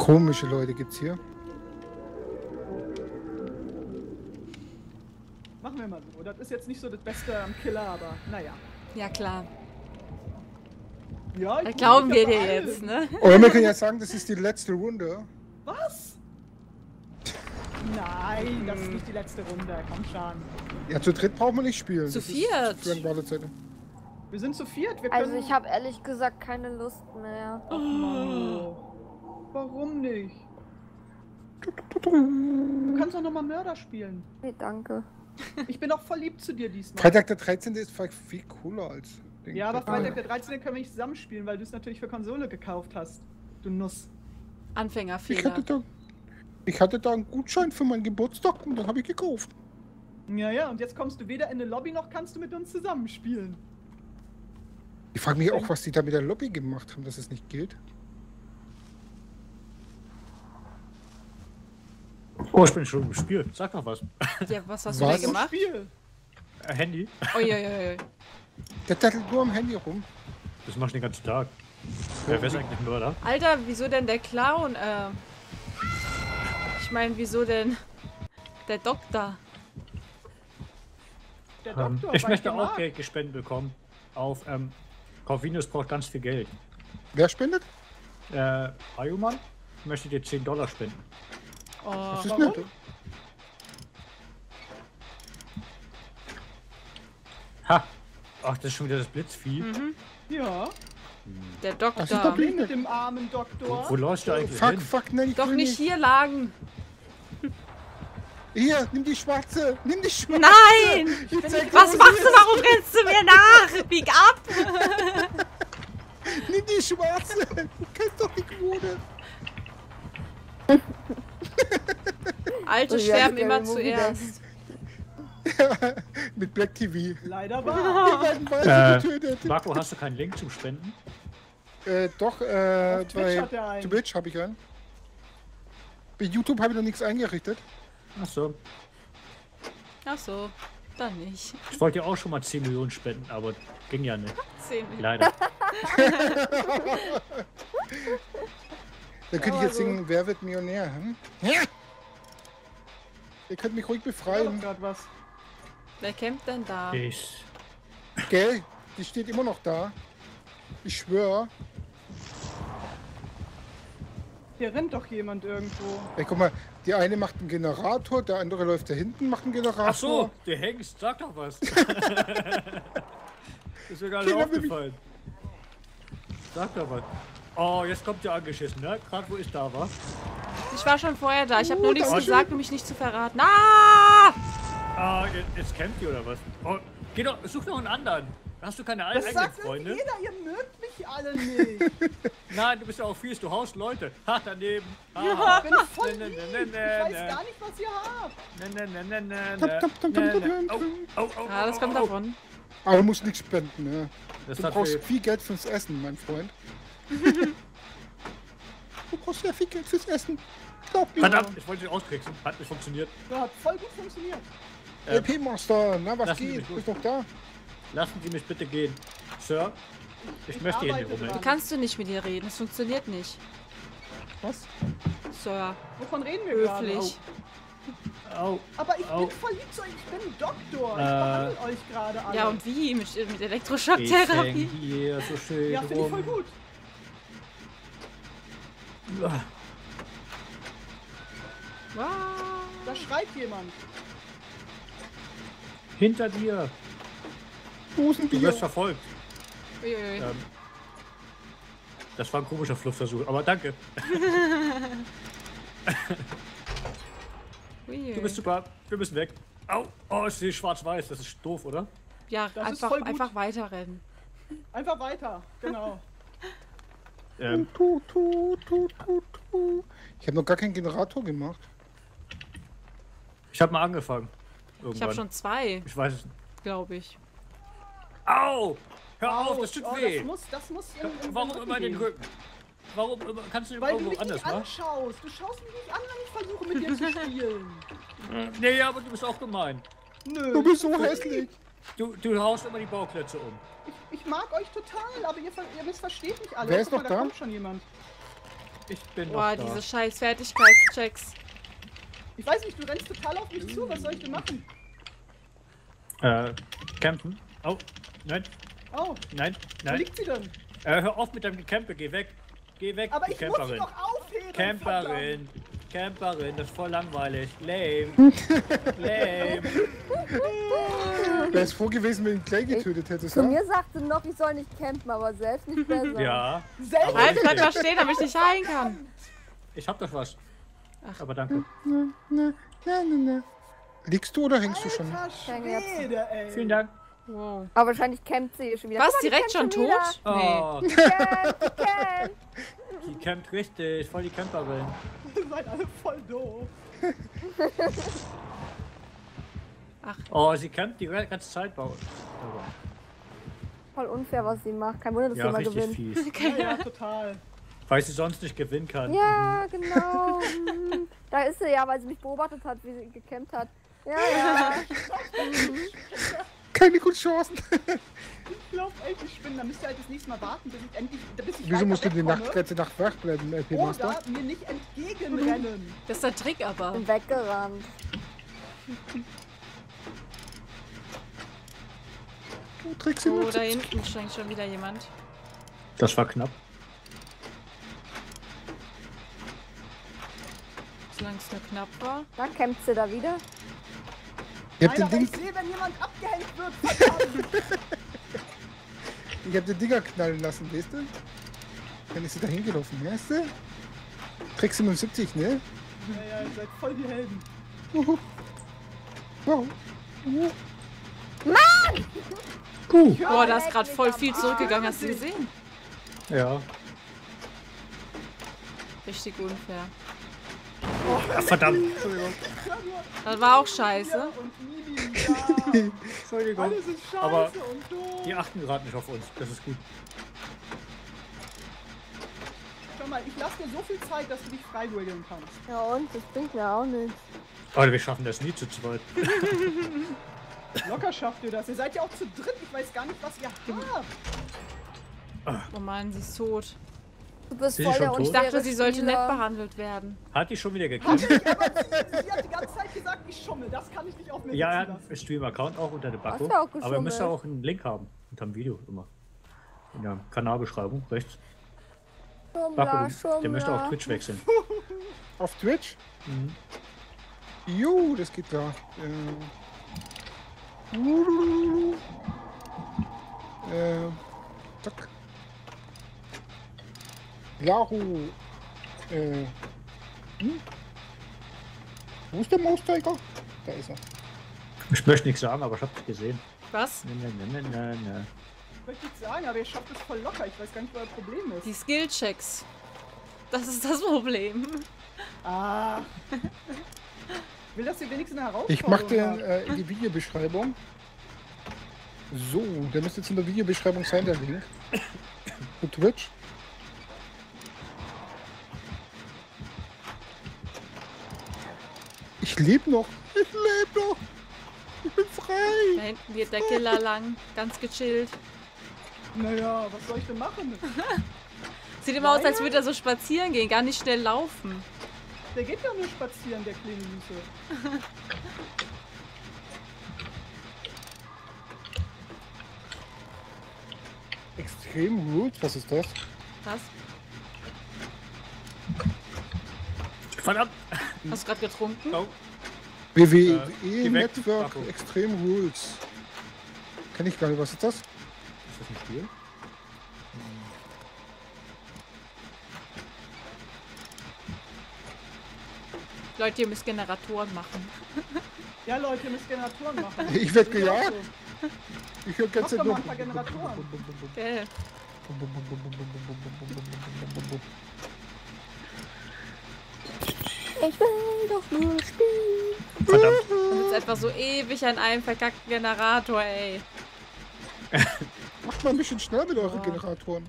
Komische Leute gibt's hier. Machen wir mal so. Das ist jetzt nicht so das Beste am Killer, aber naja. Ja, klar. Ja, Das glauben wir dir jetzt, ne? Oder wir können ja sagen, das ist die letzte Runde. Was? Nein, das ist nicht die letzte Runde. Komm schon. Ja, zu dritt brauchen wir nicht spielen. Zu Das ist viert. Grand Warlezeit. Wir sind zu viert. Wir können... Also ich habe ehrlich gesagt keine Lust mehr. Ach, Mann. Warum nicht? Du kannst doch nochmal Mörder spielen. Nee, danke. Ich bin auch voll lieb zu dir diesmal. Freitag der 13. ist vielleicht viel cooler als... Ding. Ja, aber Freitag der 13. können wir nicht zusammenspielen, weil du es natürlich für Konsole gekauft hast. Du Nuss. Anfängerfehler. Ich hatte da einen Gutschein für meinen Geburtstag und dann habe ich gekauft. Ja, ja, und jetzt kommst du weder in eine Lobby noch kannst du mit uns zusammenspielen. Ich frage mich auch, was die da mit der Lobby gemacht haben, dass es nicht gilt. Oh, ich bin schon im Spiel. Sag doch was. Ja, was hast du Was? denn gemacht? Spiel. Handy. Uiuiuiui. Der dattelt nur am Handy rum. Das machst du den ganzen Tag. Wer ist eigentlich Mörder? Alter, wieso denn der Clown? Ich meine, wieso denn der Doktor? Der Doktor, Ich weil möchte den auch mag. Geld gespendet bekommen. Auf Corvinus braucht ganz viel Geld. Wer spendet? Ayuman möchte dir $10 spenden. Oh, Das ist warum? nett. Ha! Ach, das ist schon wieder das Blitzvieh. Ja, der Das ist Doktor. doch wie mit dem armen Doktor. Wo läufst du eigentlich Fuck, hin? fuck, nein, ich Doch will nicht hier lagen. Hier, nimm die schwarze. Nimm die schwarze. Nein! Ich zeig dir, Was wo machst sie du? Warum rennst du mir nach? Bieg ab! ist. Nimm die schwarze. Du kennst doch die Quote. Alte Und sterben ja, immer der zuerst. Mit Black TV. Leider wahr. Wir werden beide getötet. Marco, hast du keinen Link zum Spenden? Doch, Twitch bei hat er einen. Twitch habe ich einen. Bei YouTube habe ich noch nichts eingerichtet. Ach so. Ach so, dann nicht. Ich wollte ja auch schon mal 10 Millionen spenden, aber ging ja nicht. 10 Minuten. Leider. Da könnte ich jetzt singen, wer wird Millionär? Hm? Ja. Ihr könnt mich ruhig War doch befreien. grad was. Wer kämpft denn da? Ich. Gell? Die steht immer noch da. Ich schwöre. Hier rennt doch jemand irgendwo. Ey, guck mal, die eine macht einen Generator, der andere läuft da hinten, macht einen Generator. Ach so, der Hengst, sag doch was. ist mir gar nicht Kinder, aufgefallen. Sag doch was. Oh, jetzt kommt der angeschissen, ne? Gerade wo ich da war. Ich war schon vorher da. Ich habe nur nichts da gesagt, um mich nicht zu verraten. Ah! Ah, jetzt campt ihr oder was? Oh, geh doch, such noch einen anderen. Hast du keine Das eigenen sagt Freunde? jeder, ihr mögt mich alle nicht. Nein, du bist ja auch fies, du haust Leute. Ha, daneben. Ich bin voll Ne, lieb. ne, Ich ne, ne, weiß ne. gar nicht, was ihr habt. Ja, das kommt davon. Aber du musst nichts spenden, ja. Das Du hat brauchst für, viel Geld fürs Essen, mein Freund. Du brauchst ja viel Geld fürs Essen. Glaub mir. verdammt, ich wollte dich austricksen. Hat nicht funktioniert. Ja, hat voll gut funktioniert. EP-Master, na was lassen Sie geht? mich Du los. bist noch da? Lassen Sie mich bitte gehen. Sir, ich möchte hier nicht arbeite rumhängen. dran. Kannst du nicht mit ihr reden? Es funktioniert nicht. Was? Sir, Wovon reden wir gerade? höflich. Au. Aber ich Au. bin voll lieb zu euch. Ich bin Doktor. Ich behandle euch gerade alle. Ja, und wie? Mit Ich häng Elektroschocktherapie? hier so schön Ja, finde ich voll rum. gut. Wow. Da schreit jemand. Hinter dir. Du Dosenbier. wirst verfolgt. Uiuiui. Das war ein komischer Fluchtversuch, aber danke. Uiuiui. Du bist super. Wir müssen weg. Au. Oh, ich sehe schwarz-weiß. Das ist doof, oder? Ja, Das ist einfach, voll gut. einfach weiterrennen. Einfach weiter. Genau. Tu. Ich habe noch gar keinen Generator gemacht. Ich habe mal angefangen. Irgendwann. Ich habe schon 2, Ich weiß es nicht. glaube ich. Au! Hör auf, das tut Oh, weh. Das muss in Warum den immer den gehen. Rücken? Warum immer? Kannst du Weil du irgendwo mich anders nicht machen? anschaust. Du schaust mich nicht an, wenn ich versuche, mit dir zu spielen. Nee, aber du bist auch gemein. Nö. Du bist so hässlich. Du haust immer die Bauklötze um. Ich mag euch total, aber ihr missversteht mich alle. Wer ist Guck mal, noch da? kommt schon jemand. Ich bin Boah, noch da. diese scheiß Fertigkeitschecks. Ich weiß nicht, du rennst total auf mich zu. Was soll ich denn machen? Campen. Oh, nein, Oh, nein, wo nein. liegt sie denn? Hör auf mit deinem Gecampe, geh weg. Geh weg, Aber du ich muss sie Camperin. doch aufheben. Camperin. Camperin, das ist voll langweilig. Lame. Lame. Wäre es froh gewesen, wenn du ihn gleich getötet hättest, Zu ja? mir sagte noch, ich soll nicht campen, aber selbst nicht besser. Ja, Selbst Halt, bleib mal stehen, damit ich nicht heilen kann. ich hab doch was. Ach. Aber danke. Liegst du oder hängst du schon? Alter Hänge jetzt. Schwede, ey. Vielen Dank. Wow. Aber wahrscheinlich campt sie schon wieder. Was, Guck mal, die direkt schon campt tot? Nee. Oh, Camp. die campt richtig. Voll die Camperin. Ihr seid alle voll doof. Oh, sie campt die ganze Zeit bei uns. Voll unfair, was sie macht. Kein Wunder, dass Ja, sie immer richtig gewinnt. fies. Ja, total. Weil sie sonst nicht gewinnen kann. Ja, genau. Da ist sie ja, weil sie mich beobachtet hat, wie sie gecampt hat. Ja, ja. Keine guten Chancen. Ich glaub echt, ich spinne. Da müsst ihr halt das nächste Mal warten, bis ich endlich. Bis ich Wieso weiter musst du die wegkomme. ganze Nacht wach bleiben, LP Master? Oder mir nicht entgegenrennen. Das ist der Trick aber. Bin weggerannt. Du trägst ihn Oh, nur da hinten schenkt schon wieder jemand. Das war knapp. Solange es nur knapp war. Da campt sie da wieder. Ich hab Nein, aber den ich Ding, sehe, wenn jemand abgehängt wird. Verdammt. ich hab den Dinger knallen lassen, weißt du? Dann ist sie da hingelaufen, weißt du? Trick 77, ne? Ja, ja, ihr seid voll die Helden. Wow. Boah, da ist gerade voll viel zurückgegangen, hast du gesehen? Ja. Richtig unfair. Ach, verdammt. Entschuldigung. Das war auch scheiße. Und Mimi, ja. Entschuldigung. Alle sind scheiße Aber und doof. die achten gerade nicht auf uns. Das ist gut. Schau mal, ich lasse dir so viel Zeit, dass du dich freiwilligen kannst. Ja und? Das bringt mir auch nichts. Aber wir schaffen das nie zu zweit. Locker schafft ihr das. Ihr seid ja auch zu dritt. Ich weiß gar nicht, was ihr habt. Oh Mann, sie ist tot. Du bist Ist voll sie der schon tot? Ich unfaire dachte, sie sollte nett Spieler. behandelt werden. Hat die schon wieder gekämpft? Sie hat die ganze Zeit gesagt, ich schummel. Das kann ich nicht auf mir Ja, er sitzen hat lassen. einen Stream-Account auch unter der Bakko. Hast du auch Aber er müsste geschummelt? auch einen Link haben. Unter dem Video immer. In der Kanalbeschreibung rechts. Bakko, der möchte auch Twitch wechseln. Auf Twitch? Mhm. Jo, das geht da. Zack. Laru. Wo ist der Maustiger? Da ist er. Ich möchte nichts sagen, aber ich hab's gesehen. Was? Ne. Ich möchte nichts sagen, aber ihr schafft es voll locker. Ich weiß gar nicht, was euer Problem ist. Die Skillchecks. Das ist das Problem. Ah. Ich will, dass ihr wenigstens eine Herausforderung Ich mach den habt. in die Videobeschreibung. So, der müsste jetzt in der Videobeschreibung sein, der Link. Zu Twitch. Ich lebe noch. Ich lebe noch. Ich bin Da frei. hinten geht der Killer lang. Ganz gechillt. Naja, was soll ich denn machen? Sieht immer aus, als würde er so spazieren gehen, gar nicht schnell laufen. Der geht ja nur spazieren, der kleine Süße. Extrem Rules, was ist das? Was? Verdammt! Hast du gerade getrunken? Oh. WWE geh weg, Network Marco. Extreme Rules. Kenn ich gar nicht, was ist das? Ist das ein Spiel? Leute, ihr müsst Generatoren machen. Ja, Leute, ihr müsst Generatoren machen. Ich werd Das ist auch gejagt. so. Ich höre ganz Mach doch mal ein paar Generatoren. Gell? Ich will doch nur spielen. Verdammt! Und jetzt einfach so ewig an einem verkackten Generator, ey. Macht mal ein bisschen schnell mit euren Generatoren.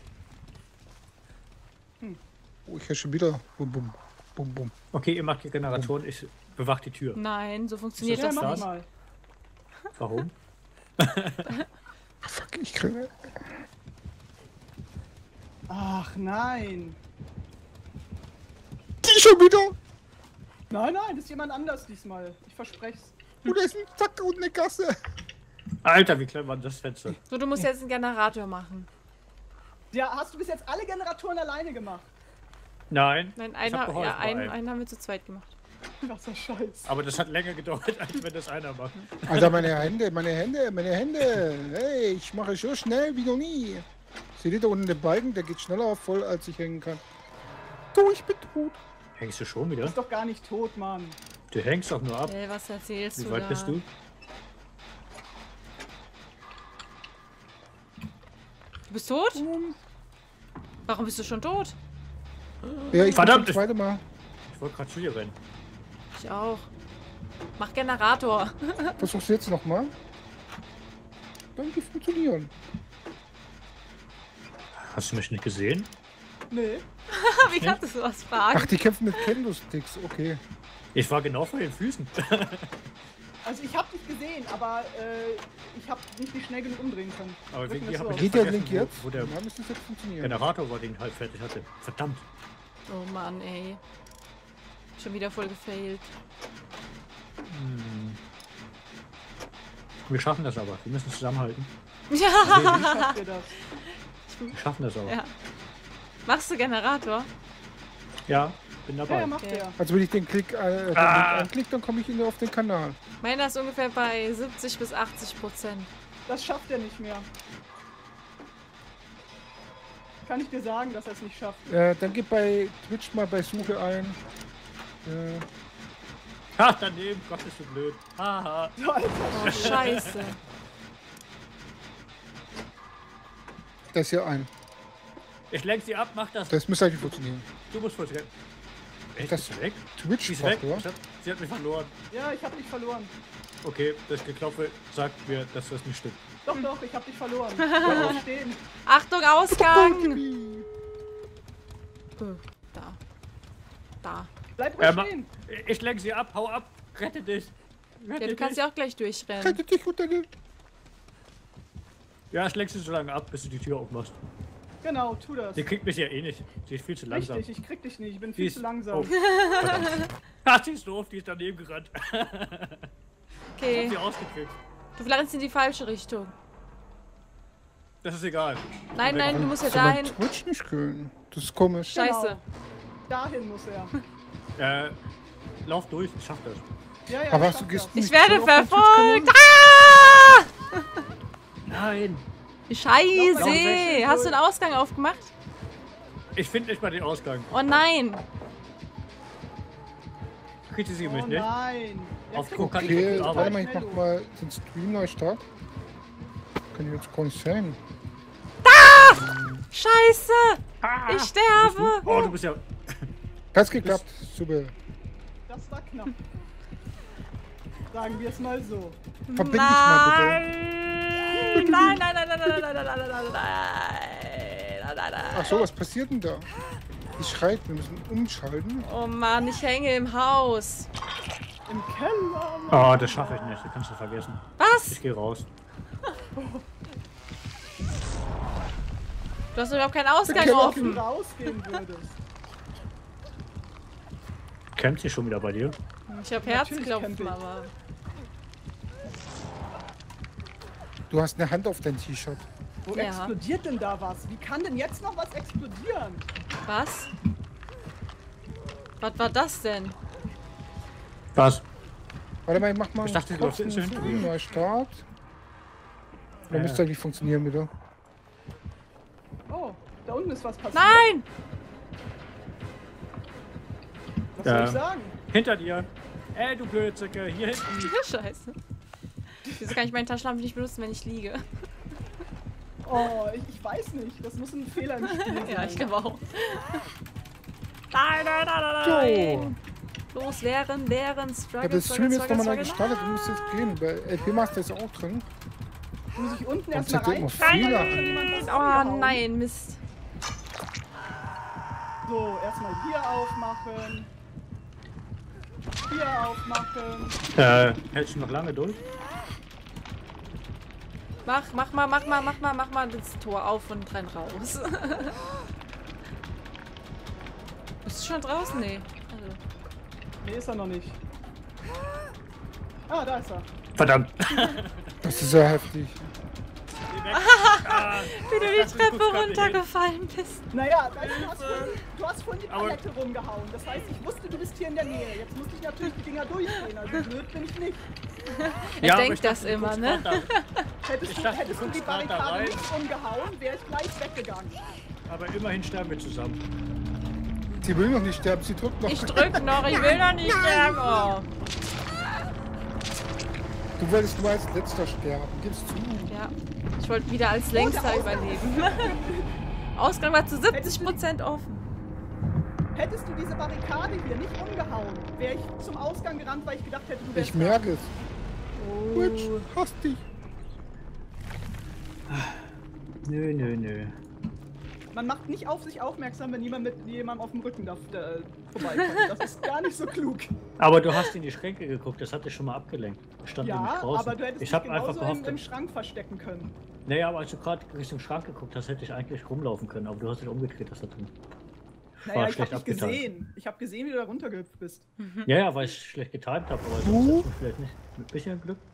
Oh, ich höre schon wieder. Bum, bum, bum, bum. Okay, ihr macht die Generatoren, ich bewach die Tür. Nein, so funktioniert Ist das das Ja, das? mach nicht. mal. Warum? Ah, fuck, ich kriege. Ach nein. schon wieder? Nein, das ist jemand anders diesmal. Ich verspreche's. Und da ist ein Zack und eine Gasse. Alter, wie klein war das Fenster? So, du musst jetzt einen Generator machen. Ja, hast du bis jetzt alle Generatoren alleine gemacht? Nein. Nein, ich hab geholfen bei einem. einen haben wir zu zweit gemacht. Was für Scheiß. Aber das hat länger gedauert, als wenn das einer macht. Alter, meine Hände. Hey, ich mache so schnell wie noch nie. Seht ihr da unten den Balken? Der geht schneller voll, als ich hängen kann. Du, ich bin tot. Hängst du schon Du wieder? bist doch gar nicht tot, Mann. Du hängst doch nur ab. Ey, was erzählst Wie du weit da? bist du? Du bist tot? Warum bist du schon tot? Ja, ich Verdammt, das zweite Mal. Ich wollte gerade zu dir rennen. Ich auch. Mach Generator. Versuch's jetzt nochmal. Dann wird funktionieren. Hast du mich nicht gesehen? Nee. Wie kannst du sowas Ach, fragen? die kämpfen mit Kendo-Sticks, okay. Ich war genau vor den Füßen. Also ich hab dich gesehen, aber ich hab nicht schnell genug umdrehen können. Aber wegen Drücken dir das hab so ich Geht der vergessen, Link jetzt? wo der Dann müsste es jetzt funktionieren. Generator war, den ich halb fertig hatte. Verdammt. Oh Mann, ey. Schon wieder voll gefailt. Wir schaffen das aber. Wir müssen zusammenhalten. Wie Ja. schafft ihr das? Wir schaffen das aber. Ja. Machst du Generator? Ja, bin dabei. Ja, macht Okay. der. Also wenn ich den Link anklicke, dann komme ich auf den Kanal. Meiner ist ungefähr bei 70% bis 80%. Das schafft er nicht mehr. Kann ich dir sagen, dass er es nicht schafft. Dann gib bei Twitch mal bei Suche ein. Ha, daneben. Gott, bist du blöd. Haha. So, Alter. Oh, scheiße. Da ist hier ein. Ich lenk sie ab, mach das. Das müsste eigentlich funktionieren. Du musst voll rennen. Echt, Das- ist sie weg? Twitch Sie ist weg. oder? Sie hat mich verloren. Ja, ich hab dich verloren. Okay, das Geklopfe sagt mir, dass das nicht stimmt. Doch, ich hab dich verloren. Bleib stehen. Achtung, Ausgang! Da. Da. Bleib ruhig stehen. Ich lenk sie ab, hau ab, rette dich. Rette Ja, du kannst dich. ja auch gleich durchrennen. Rette dich unter den... Ja, ich lenk sie so lange ab, bis du die Tür aufmachst. Genau, tu das. Die kriegt mich ja eh nicht. Sie ist viel zu langsam. Richtig, ich krieg dich nicht. Ich bin Die viel ist- zu langsam. Oh, verdammt. Ah, sie ist doof, die ist daneben gerannt. Ich hab Okay. sie ausgekriegt. Du rennst in die falsche Richtung. Das ist egal. Nein, nein, du musst ja Soll man dahin. Twitch nicht können. Das ist komisch. Scheiße. Dahin muss er. Lauf durch, ich schaff das. Ja, Aber ich hast du schaff gehst das. nicht Ich werde so auf den verfolgt. Twitch-Kanal? Nein. Scheiße. Lauf, Hast du den Ausgang aufgemacht? Ich finde nicht mal den Ausgang. Oh nein. Kritisiere Oh mich nicht. nein. Ja, Auf krieg- Druck kann ich Okay, nicht warte arbeiten. mal, ich mach mal den Stream neu starten. Kann ich jetzt gar nicht sein. Scheiße. Ich sterbe. Oh, du bist ja... Hat's geklappt, super. Das war knapp. Sagen wir es mal so. Verbind dich mal bitte. Nein, nein, nein, nein, nein, nein, nein, nein, nein, nein, nein, nein, nein. Ach so, was passiert denn da? Die schreit, wir müssen umschalten. Oh Mann, ich hänge im Haus. Im Keller. Mann. Oh, das schaffe ich nicht, das kannst du vergessen. Was? Ich gehe raus. Du hast doch überhaupt keinen Ausgang Keller. Wenn offen. du rausgehen würdest. Kämpft sie schon wieder bei dir? Ich hab Natürlich Herzklopfen, kämpfe ich. aber... Du hast eine Hand auf dein T-Shirt. Wo Ja. explodiert denn da was? Wie kann denn jetzt noch was explodieren? Was? Was war das denn? Was? Warte mal, ich mach mal Ich dachte, du kurz hast einen hinter Stream mir. neu Start. Dann müsste eigentlich funktionieren wieder. Oh, da unten ist was passiert. Nein! Was soll ich sagen? Hinter dir. Ey, du blöde Zicke, hier hinten. Scheiße. Wieso kann ich meine Taschenlampe nicht benutzen, wenn ich liege? Oh, ich weiß nicht. Das muss ein Fehler im Spiel sein. Ja, ich glaube auch. Nein, nein, nein, nein, So. nein. Los, wehren, Ja, das Stream ist nochmal neu gestartet, du musst jetzt gehen. Bei LP Master ist auch drin. Muss ich unten Und erstmal zeigt immer rein? Fehler Kann an. jemand was Oh angehauen? nein, Mist. So, erstmal hier aufmachen. Hier aufmachen. Hältst du noch lange durch? Mach mal das Tor auf und renn raus. Bist du schon draußen? Nee. Nee, ist er noch nicht. Ah, da ist er. Verdammt! Das ist ja heftig. Wie du die Treppe runtergefallen bist. Naja, du hast vorhin die Palette rumgehauen. Das heißt, ich wusste, du bist hier in der Nähe. Jetzt musste ich natürlich die Dinger durchgehen. Also blöd bin ich nicht. Ich denke das immer, ne? Hättest du die Barrikade nicht umgehauen, wäre ich gleich weggegangen. Aber immerhin sterben wir zusammen. Sie will noch nicht sterben, sie drückt noch. Ich drück noch, ich will noch nicht sterben. Oh. Du wolltest nur als letzter sterben, gibst zu. Ja, ich wollte wieder als längster überleben. Ausgang war zu 70% offen. Hättest du diese Barrikade hier nicht umgehauen, wäre ich zum Ausgang gerannt, weil ich gedacht hätte, du wärst. Ich merke es. Oh. Witch, hasst dich. Nö. Man macht nicht auf sich aufmerksam, wenn jemand mit jemandem auf dem Rücken vorbeikommt. Das ist gar nicht so klug. Aber du hast in die Schränke geguckt, das hat dich schon mal abgelenkt. Ich stand nämlich Ja, draußen. aber du hättest Ich dich hab einfach genauso gehofft, im Schrank verstecken können. naja, aber als du gerade Richtung Schrank geguckt hast, hätte ich eigentlich rumlaufen können, aber du hast dich umgedreht, das da drin. Naja, ich hab dich gesehen. Ich hab gesehen, wie du da runtergehüpft bist. Ja, weil ich schlecht getimt habe, aber sonst hätte ich vielleicht nicht. Mit bisschen Glück.